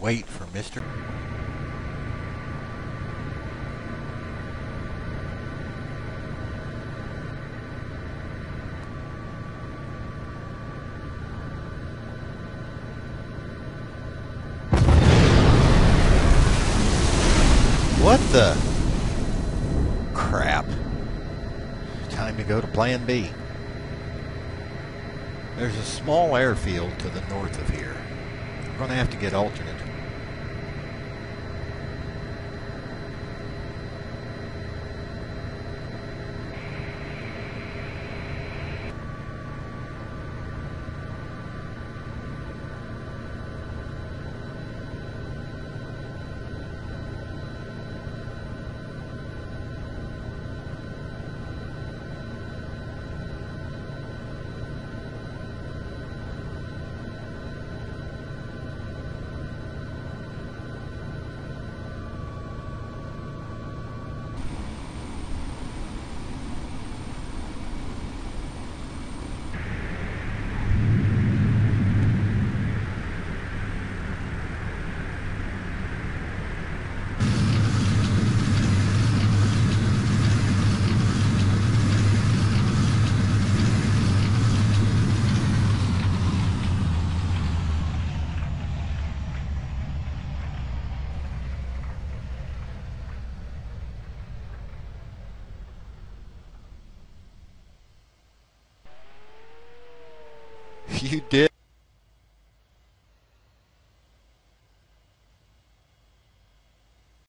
Wait for Mr. What the crap? Time to go to Plan B. There's a small airfield to the north of here. We're going to have to get alternate. You did.